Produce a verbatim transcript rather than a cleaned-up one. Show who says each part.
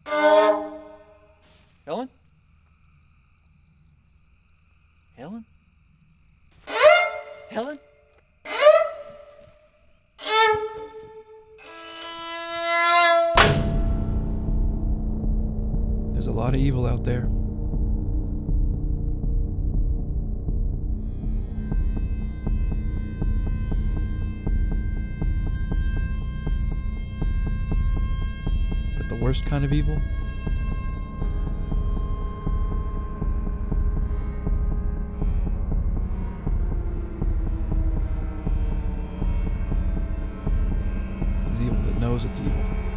Speaker 1: Helen? Helen? Helen?
Speaker 2: There's a lot of evil out there. But the worst kind of evil is evil that knows it's evil.